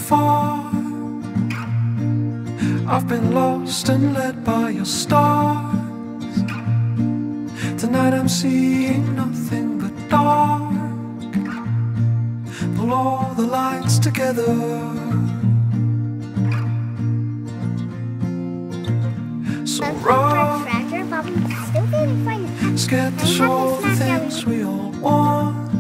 far. I've been lost and led by your stars. Tonight I'm seeing nothing but dark. Pull all the lights together. So rough, scared to show the things we all want.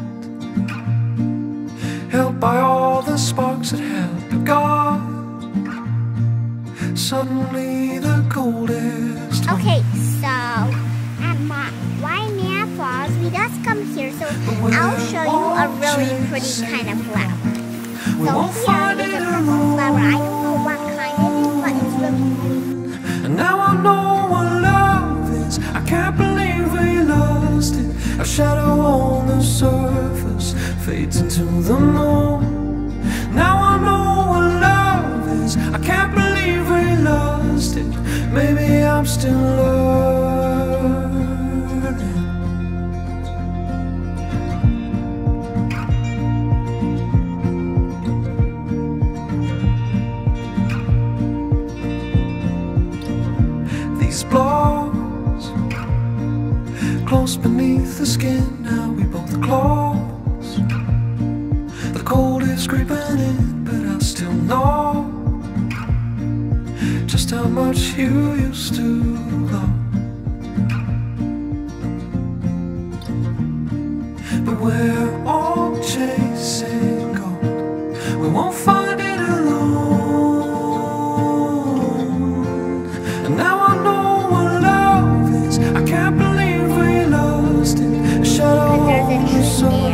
Held by all the sparks that had begun. Suddenly the coldest. Okay, so at Waimea Falls, we just come here, so I'll show you a really pretty kind of flower. So here is a purple flower. I don't know what kind it is, but it's really pretty. And now I know what love is. I can't believe we lost it. A shadow on the surface fades into the moon. Now I know what love is. I can't believe we lost it. Maybe I'm still learning. These blows close beneath the skin. Now we both close. The cold is creeping in, but I still know just how much you used to love. But we're all chasing gold. We won't find it alone. And now I know what love is. I can't believe we lost it. A shadow on the sun.